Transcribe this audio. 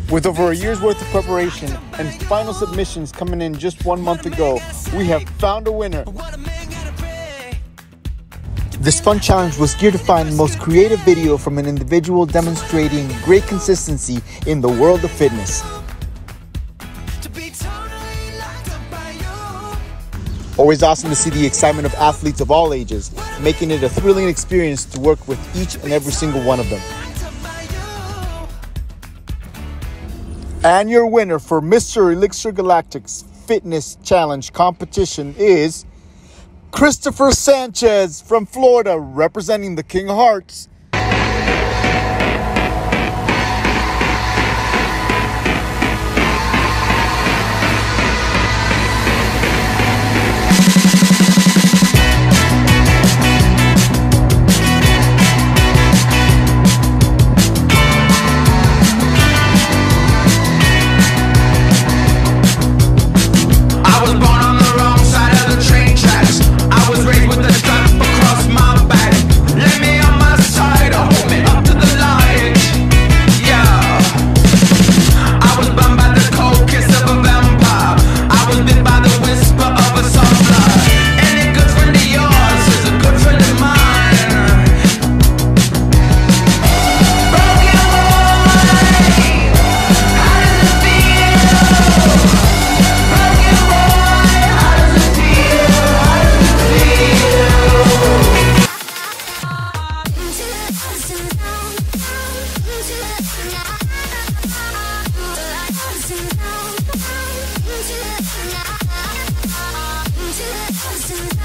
With over a year's worth of preparation and final submissions coming in just 1 month ago, we have found a winner. This fun challenge was geared to find the most creative video from an individual demonstrating great consistency in the world of fitness. Always awesome to see the excitement of athletes of all ages, making it a thrilling experience to work with each and every single one of them. And your winner for Mr. ELiXiR gALaCTiC's Fitness Challenge competition is Christopher Sanchez from Florida, representing the King of Hearts. Listen